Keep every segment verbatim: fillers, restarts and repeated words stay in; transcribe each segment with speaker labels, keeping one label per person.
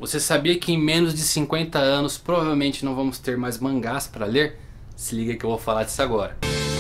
Speaker 1: Você sabia que em menos de cinquenta anos provavelmente não vamos ter mais mangás para ler? Se liga que eu vou falar disso agora.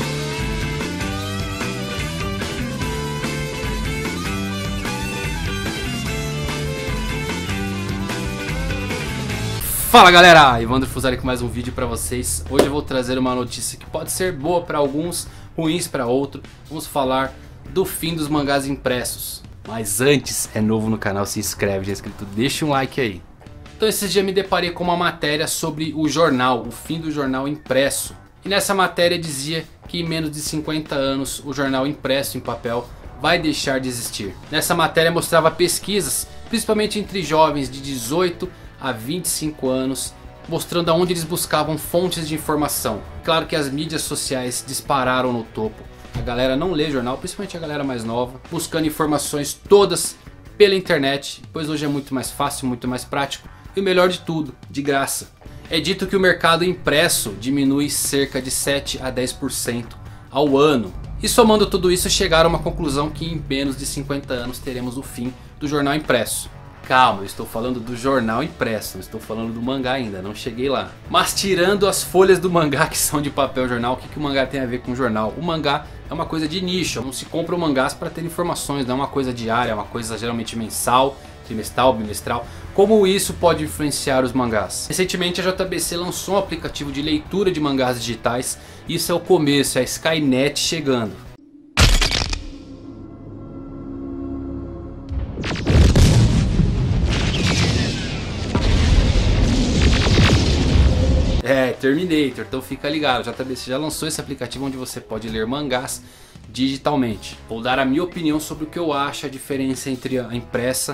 Speaker 1: Fala galera, Evandro Fusari com mais um vídeo para vocês. Hoje eu vou trazer uma notícia que pode ser boa para alguns, ruins para outros. Vamos falar do fim dos mangás impressos. Mas antes, é novo no canal, se inscreve, já é inscrito, deixa um like aí. Então esses dias me deparei com uma matéria sobre o jornal, o fim do jornal impresso. E nessa matéria dizia que em menos de cinquenta anos o jornal impresso em papel vai deixar de existir. Nessa matéria mostrava pesquisas, principalmente entre jovens de dezoito a vinte e cinco anos, mostrando aonde eles buscavam fontes de informação. Claro que as mídias sociais dispararam no topo. A galera não lê jornal, principalmente a galera mais nova, buscando informações todas pela internet, pois hoje é muito mais fácil, muito mais prático e o melhor de tudo, de graça. É dito que o mercado impresso diminui cerca de sete a dez por cento ao ano. E somando tudo isso, chegaram a uma conclusão que em menos de cinquenta anos teremos o fim do jornal impresso. Calma, eu estou falando do jornal impresso, não estou falando do mangá ainda, não cheguei lá. Mas tirando as folhas do mangá que são de papel jornal, o que, que o mangá tem a ver com o jornal? O mangá é uma coisa de nicho, não se compra mangás para ter informações, não é uma coisa diária, é uma coisa geralmente mensal, trimestral, bimestral. Como isso pode influenciar os mangás? Recentemente a J B C lançou um aplicativo de leitura de mangás digitais, isso é o começo, é a Skynet chegando. É, Terminator, então fica ligado, a J B C já lançou esse aplicativo onde você pode ler mangás digitalmente. Vou dar a minha opinião sobre o que eu acho a diferença entre a impressa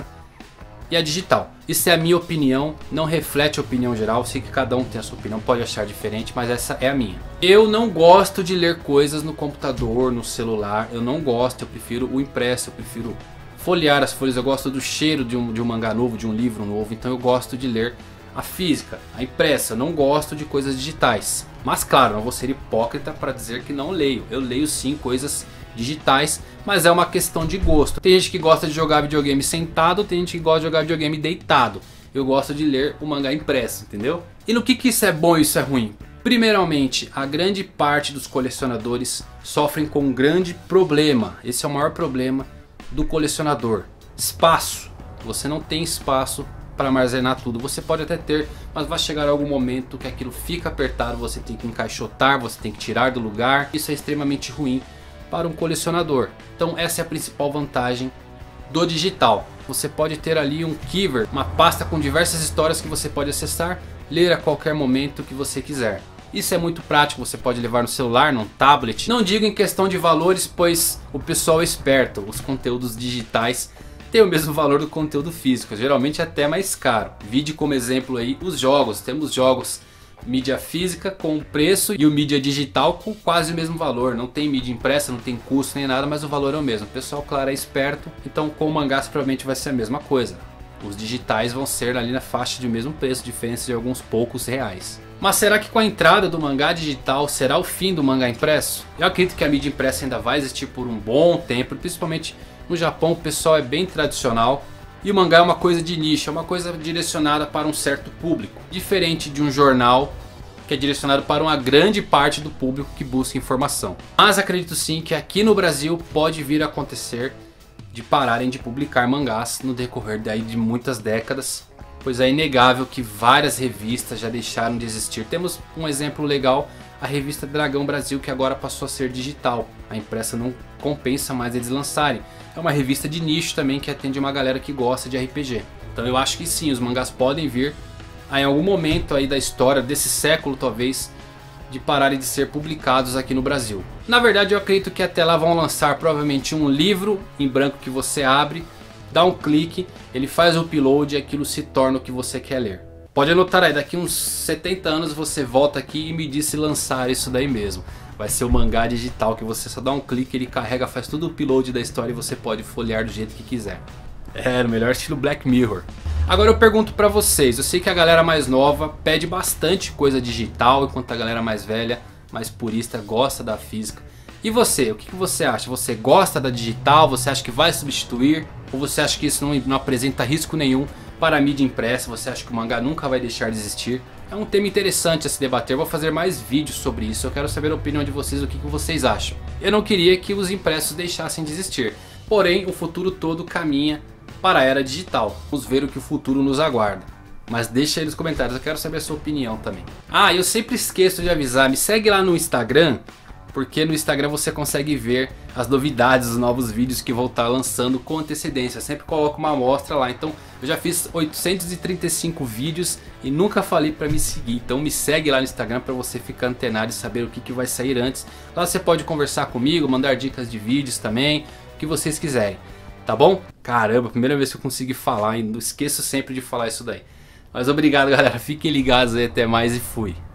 Speaker 1: e a digital. Isso é a minha opinião, não reflete a opinião geral, sei que cada um tem a sua opinião, pode achar diferente, mas essa é a minha. Eu não gosto de ler coisas no computador, no celular, eu não gosto, eu prefiro o impresso, eu prefiro folhear as folhas, eu gosto do cheiro de um, de um mangá novo, de um livro novo, então eu gosto de ler a física, a impressa, não gosto de coisas digitais. Mas claro, não vou ser hipócrita para dizer que não leio. Eu leio sim coisas digitais, mas é uma questão de gosto. Tem gente que gosta de jogar videogame sentado, tem gente que gosta de jogar videogame deitado. Eu gosto de ler o mangá impresso, entendeu? E no que que isso é bom e isso é ruim? Primeiramente, a grande parte dos colecionadores sofrem com um grande problema. Esse é o maior problema do colecionador. Espaço. Você não tem espaço para armazenar tudo. Você pode até ter, mas vai chegar algum momento que aquilo fica apertado, você tem que encaixotar, você tem que tirar do lugar. Isso é extremamente ruim para um colecionador. Então essa é a principal vantagem do digital. Você pode ter ali um Keever, uma pasta com diversas histórias que você pode acessar, ler a qualquer momento que você quiser. Isso é muito prático, você pode levar no celular, no tablet. Não digo em questão de valores, pois o pessoal é esperto, os conteúdos digitais tem o mesmo valor do conteúdo físico, geralmente até mais caro. Vide como exemplo aí os jogos, temos jogos mídia física com preço e o mídia digital com quase o mesmo valor. Não tem mídia impressa, não tem custo nem nada, mas o valor é o mesmo. O pessoal, claro, é esperto, então com mangás provavelmente vai ser a mesma coisa. Os digitais vão ser ali na faixa de mesmo preço, diferença de alguns poucos reais. Mas será que com a entrada do mangá digital será o fim do mangá impresso? Eu acredito que a mídia impressa ainda vai existir por um bom tempo, principalmente no Japão o pessoal é bem tradicional e o mangá é uma coisa de nicho, é uma coisa direcionada para um certo público. Diferente de um jornal que é direcionado para uma grande parte do público que busca informação. Mas acredito sim que aqui no Brasil pode vir a acontecer de pararem de publicar mangás no decorrer daí de muitas décadas. Pois é inegável que várias revistas já deixaram de existir. Temos um exemplo legal, a revista Dragão Brasil, que agora passou a ser digital. A impressa não compensa mais eles lançarem. É uma revista de nicho também que atende uma galera que gosta de R P G. Então eu acho que sim, os mangás podem vir a, em algum momento aí da história, desse século talvez, de pararem de ser publicados aqui no Brasil. Na verdade eu acredito que até lá vão lançar provavelmente um livro em branco que você abre, dá um clique, ele faz o upload e aquilo se torna o que você quer ler. Pode anotar aí, daqui uns setenta anos você volta aqui e me diz se lançar isso daí mesmo. Vai ser o mangá digital que você só dá um clique, ele carrega, faz tudo o upload da história e você pode folhear do jeito que quiser. É, no melhor estilo Black Mirror. Agora eu pergunto pra vocês, eu sei que a galera mais nova pede bastante coisa digital, enquanto a galera mais velha, mais purista, gosta da física. E você, o que você acha? Você gosta da digital? Você acha que vai substituir? Ou você acha que isso não, não apresenta risco nenhum para a mídia impressa, você acha que o mangá nunca vai deixar de existir? É um tema interessante a se debater, eu vou fazer mais vídeos sobre isso, eu quero saber a opinião de vocês, o que vocês acham. Eu não queria que os impressos deixassem de existir, porém o futuro todo caminha para a era digital. Vamos ver o que o futuro nos aguarda. Mas deixa aí nos comentários, eu quero saber a sua opinião também. Ah, eu sempre esqueço de avisar, me segue lá no Instagram, porque no Instagram você consegue ver as novidades, os novos vídeos que vou estar lançando com antecedência. Eu sempre coloco uma amostra lá, então eu já fiz oitocentos e trinta e cinco vídeos e nunca falei para me seguir. Então me segue lá no Instagram para você ficar antenado e saber o que, que vai sair antes. Lá você pode conversar comigo, mandar dicas de vídeos também, o que vocês quiserem. Tá bom? Caramba, primeira vez que eu consegui falar e não esqueço sempre de falar isso daí. Mas obrigado galera, fiquem ligados aí, até mais e fui.